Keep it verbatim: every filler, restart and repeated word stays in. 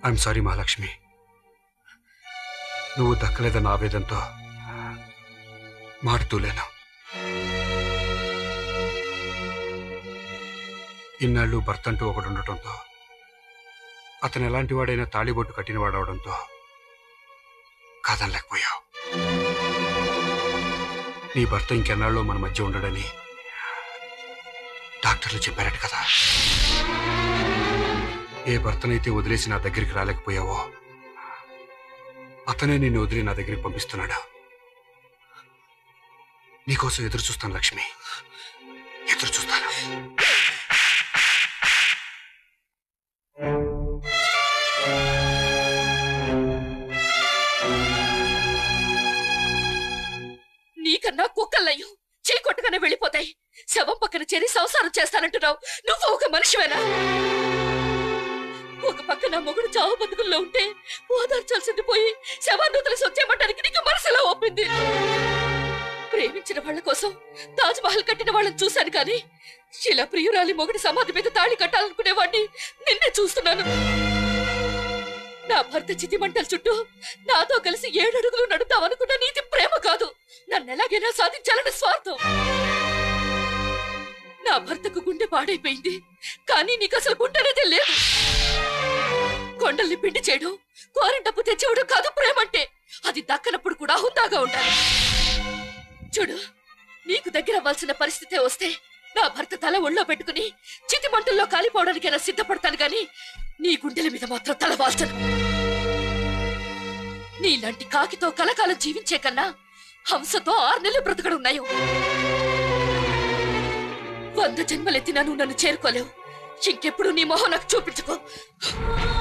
I'm sorry Mahalakshmi, నువ్వు దక్కలేదన్న ఆవేదంతో మారుతూలేను. ఇన్నాళ్ళు భర్త అంటూ ఒకడు ఉండటంతో, అతను ఎలాంటి వాడైనా తాళిబొట్టు కట్టిన వాడవడంతో కాదనలేకపోయావు. నీ భర్త ఇంకెన్నాళ్ళు మన మధ్య ఉండడని డాక్టర్లు చెప్పారట కదా. ఏ భర్తనైతే వదిలేసి నా దగ్గరికి రాలేకపోయావో అతనే నిన్ను వదిలి నా దగ్గరికి పంపిస్తున్నాడు. నీకోసం ఎదురు చూస్తాను లక్ష్మి, ఎదురు చూస్తాను. నీకన్నా కుక్కలయ్యో చీకొట్టుగానే వెళ్ళిపోతాయి. శవం పక్కన చేరి సంసారం చేస్తానంటున్నావు. నువ్వు ఒక మనిషివేనా? ఒక పక్క నా మొగుడు చావు బతుకుల్లో ఉంటే ఓదార్చాల్సింది పోయి శవాన్ని వదిలేసి వచ్చేయమంటానికి నీకు మనసులో ఒప్పింది. ప్రేమించిన వాళ్ళ కోసం తాజ్ మహల్ కట్టిన వాళ్ళని చూశాను కానీ ఇలా ప్రియురాలి మొగుడి సమాధి మీద తాళి కట్టాలనుకునేవాడిని నిన్నే చూస్తున్నాను. నా భర్త చితిమంటల చుట్టూ నాతో కలిసి ఏడడుగులు నడుద్దామనుకున్న నీతి ప్రేమ కాదు, నన్ను ఎలాగైనా సాధించాలన్న స్వార్థం. నా భర్తకు గుండె పాడైపోయింది కానీ నీకు అసలు గుండెనేదే లేదు. కొండల్ని పిండి చేయడం, కోరిన డబ్బు తెచ్చివ్వడం కాదు ప్రేమంటే. అది దక్కనప్పుడు కూడా హుందాగా ఉండాలి. చూడు, నీకు దగ్గర అవ్వాల్సిన పరిస్థితే వస్తే నా భర్త తల ఒళ్ళో పెట్టుకుని చితి మంటల్లో కాలిపోవడానికైనా సిద్ధపడతాను గాని నీ గుండెల మీద మాత్రం తల వాల్చను. నీలాంటి కాకితో కలకాలం జీవించే కన్నా హంసతో ఆరు నెలలు బ్రతకడం ఉన్నాయో. వంద జన్మలెత్తినా నువ్వు నన్ను చేరుకోలేవు. ఇంకెప్పుడు నీ మొహం నాకు చూపించుకో.